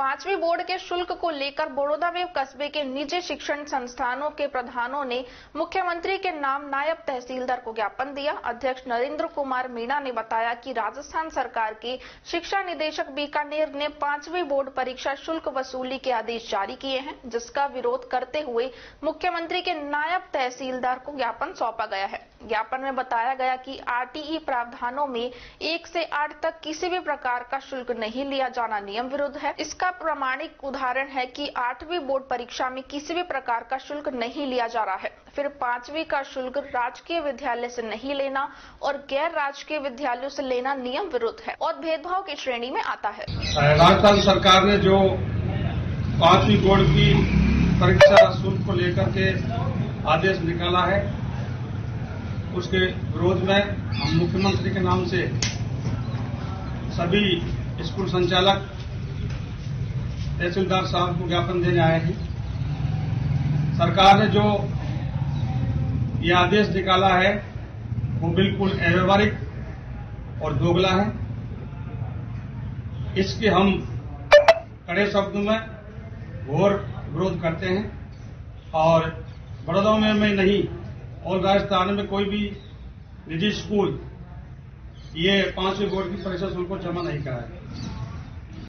5वीं बोर्ड के शुल्क को लेकर बड़ौदा में कस्बे के निजी शिक्षण संस्थानों के प्रधानों ने मुख्यमंत्री के नाम नायब तहसीलदार को ज्ञापन दिया। अध्यक्ष नरेंद्र कुमार मीणा ने बताया कि राजस्थान सरकार के शिक्षा निदेशक बीकानेर ने 5वीं बोर्ड परीक्षा शुल्क वसूली के आदेश जारी किए हैं, जिसका विरोध करते हुए मुख्यमंत्री के नायब तहसीलदार को ज्ञापन सौंपा गया है। ज्ञापन में बताया गया कि आरटीई प्रावधानों में 1 से 8 तक किसी भी प्रकार का शुल्क नहीं लिया जाना नियम विरुद्ध है। इसका प्रमाणिक उदाहरण है कि 8वीं बोर्ड परीक्षा में किसी भी प्रकार का शुल्क नहीं लिया जा रहा है। फिर 5वीं का शुल्क राजकीय विद्यालय से नहीं लेना और गैर राजकीय विद्यालयों से लेना नियम विरुद्ध है और भेदभाव की श्रेणी में आता है। राजस्थान सरकार ने जो 5वीं बोर्ड की परीक्षा शुल्क को लेकर के आदेश निकाला है, उसके विरोध में हम मुख्यमंत्री के नाम से सभी स्कूल संचालक तहसीलदार साहब को ज्ञापन देने आए हैं। सरकार ने जो ये आदेश निकाला है वो बिल्कुल अव्यावहारिक और दोगला है। इसके हम कड़े शब्दों में घोर विरोध करते हैं और बड़ौदा में नहीं और राजस्थान में कोई भी निजी स्कूल ये 5वीं बोर्ड की परीक्षा शुल्क को जमा नहीं कराए।